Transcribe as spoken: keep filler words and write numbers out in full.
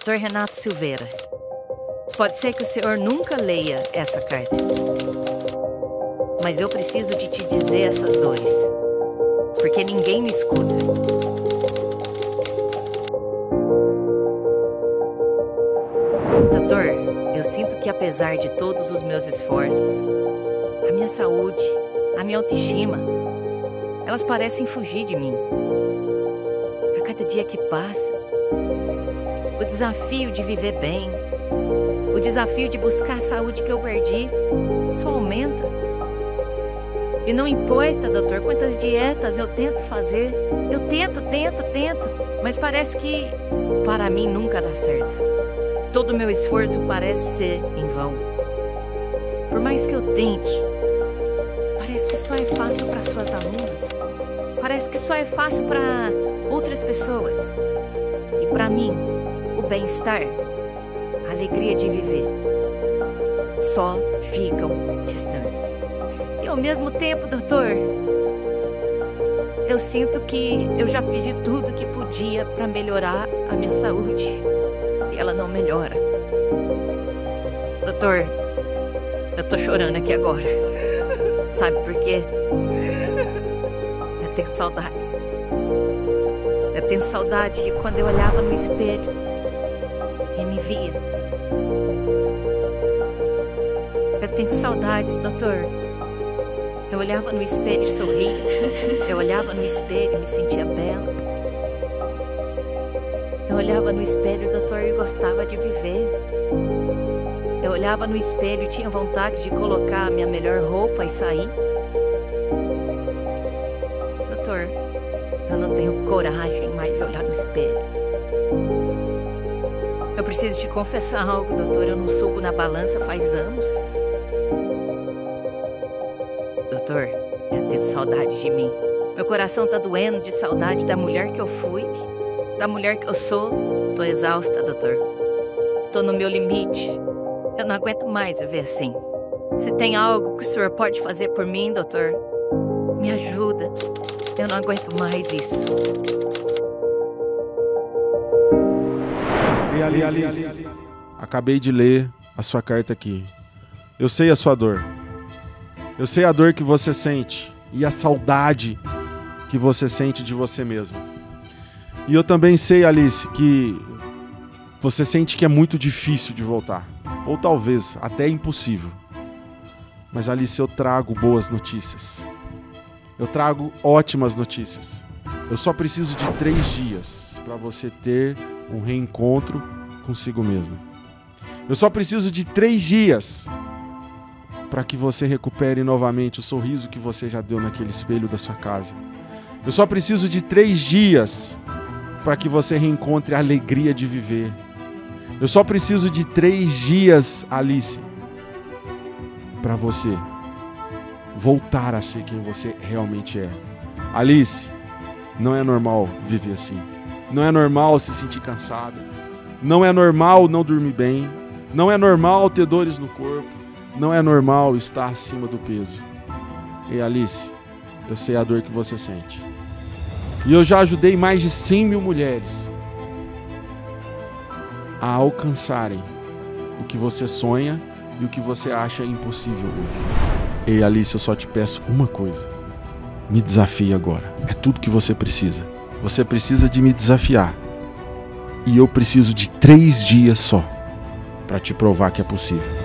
doutor Renato Silveira, pode ser que o senhor nunca leia essa carta, mas eu preciso de te dizer essas dores, porque ninguém me escuta. Doutor, eu sinto que apesar de todos os meus esforços, a minha saúde, a minha autoestima, elas parecem fugir de mim. A cada dia que passa, o desafio de viver bem, o desafio de buscar a saúde que eu perdi, só aumenta. E não importa, doutor, quantas dietas eu tento fazer, eu tento, tento, tento, mas parece que para mim nunca dá certo. Todo o meu esforço parece ser em vão. Por mais que eu tente, parece que só é fácil para suas alunas. Parece que só é fácil para outras pessoas. E para mim, o bem-estar, a alegria de viver, só ficam distantes. E ao mesmo tempo, doutor, eu sinto que eu já fiz de tudo que podia para melhorar a minha saúde. E ela não melhora. Doutor, eu tô chorando aqui agora. Sabe por quê? Eu tenho saudades. Eu tenho saudade de quando eu olhava no espelho e me via. Eu tenho saudades, doutor. Eu olhava no espelho e sorria. Eu olhava no espelho e me sentia bela. Eu olhava no espelho, doutor, e gostava de viver. Eu olhava no espelho e tinha vontade de colocar a minha melhor roupa e sair. Doutor, eu não tenho coragem mais de olhar no espelho. Eu preciso te confessar algo, doutor. Eu não subo na balança faz anos. Doutor, eu tenho saudade de mim. Meu coração tá doendo de saudade da mulher que eu fui. Da mulher que eu sou. Tô exausta, doutor. Tô no meu limite. Eu não aguento mais viver assim. Se tem algo que o senhor pode fazer por mim, doutor, me ajuda. Eu não aguento mais isso. E ali, ali, ali, acabei de ler a sua carta aqui. Eu sei a sua dor. Eu sei a dor que você sente e a saudade que você sente de você mesmo. E eu também sei, Alice, que você sente que é muito difícil de voltar. Ou talvez até impossível. Mas, Alice, eu trago boas notícias. Eu trago ótimas notícias. Eu só preciso de três dias para você ter um reencontro consigo mesmo. Eu só preciso de três dias para que você recupere novamente o sorriso que você já deu naquele espelho da sua casa. Eu só preciso de três dias para que você reencontre a alegria de viver. Eu só preciso de três dias, Alice, para você voltar a ser quem você realmente é. Alice, não é normal viver assim. Não é normal se sentir cansada. Não é normal não dormir bem. Não é normal ter dores no corpo. Não é normal estar acima do peso. E Alice, eu sei a dor que você sente. E eu já ajudei mais de cem mil mulheres a alcançarem o que você sonha e o que você acha impossível hoje. E Alice, eu só te peço uma coisa. Me desafie agora. É tudo que você precisa. Você precisa de me desafiar. E eu preciso de três dias só para te provar que é possível.